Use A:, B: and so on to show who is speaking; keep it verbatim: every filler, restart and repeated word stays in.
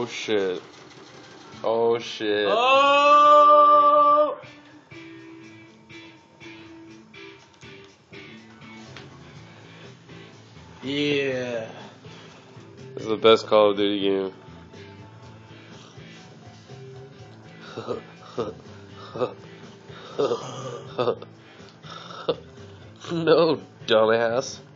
A: shit. Oh shit.
B: Oh! Yeah.
A: This is the best Call of Duty game. No, dumbass.